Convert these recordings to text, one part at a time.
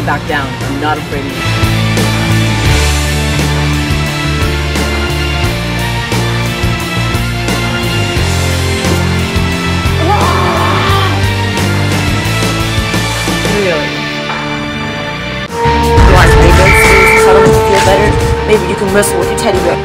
gonna back down. I'm not afraid of you. Really? You want teddy bear to cuddle and feel better? Maybe you can wrestle with your teddy bear.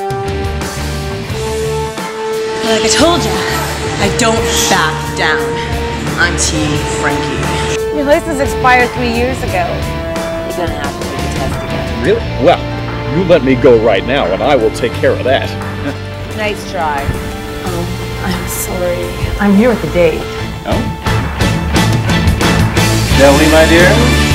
Like I told ya, I don't back down. Auntie Frankie. Your license expired 3 years ago. You're gonna have to take a test again. Really? Well, you let me go right now and I will take care of that. Nice try. Oh, I'm sorry. I'm here with the date. Oh? Nellie, my dear?